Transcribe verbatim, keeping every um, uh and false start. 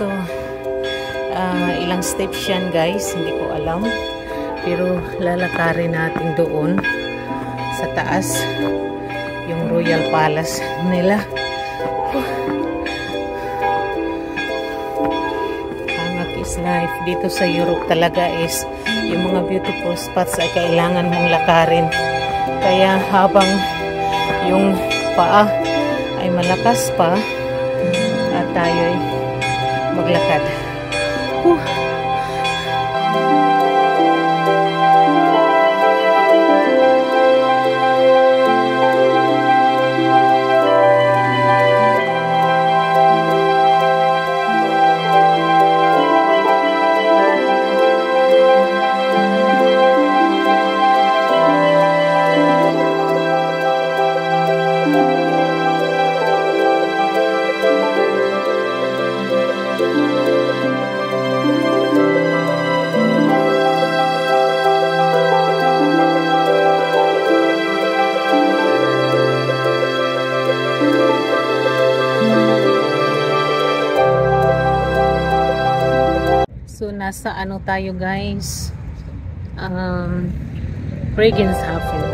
So, uh, ilang steps yan guys, hindi ko alam. Pero lalakarin natin doon sa taas yung Royal Palace nila. Hangak is life. Dito sa Europe talaga is yung mga beautiful spots ay kailangan mong lakarin. Kaya habang yung paa ay malakas pa at tayo ay maglakad. Huh. So, nasa ano tayo guys? Um, Regenshafen.